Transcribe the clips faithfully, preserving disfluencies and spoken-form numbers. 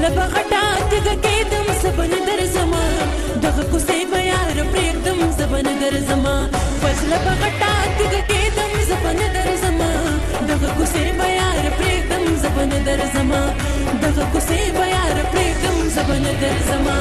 وسله په غټه تیږه کېدم زه به نه درځمه دغه کوڅې به یاره پرېږدم زه به نه درځمه وسله په غټه تیږه کېدم زه به نه درځمه دغه کوڅې به یاره پرېږدم زه به نه درځمه دغه کوڅې به یاره پرېږدم زه به نه درځمه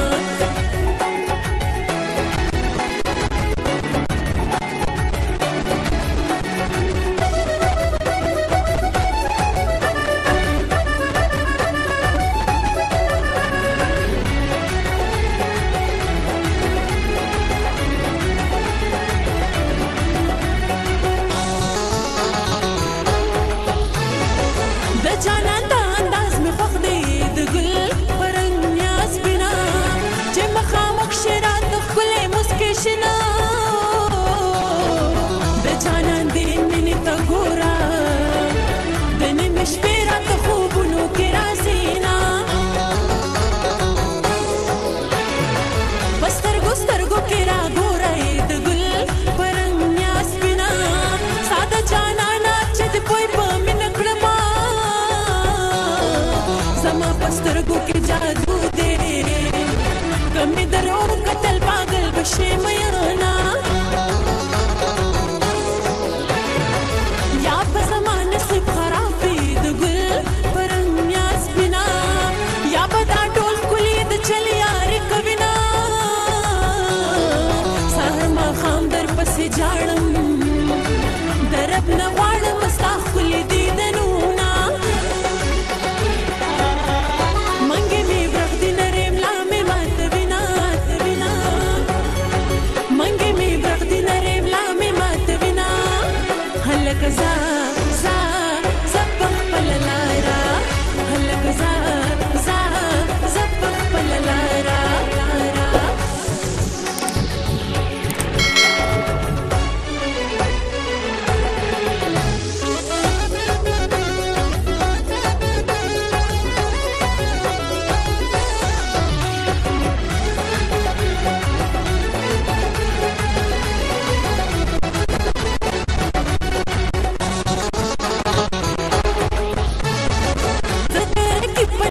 سترګو کې جادو دی کمې درو قتل پاگل بشي میانا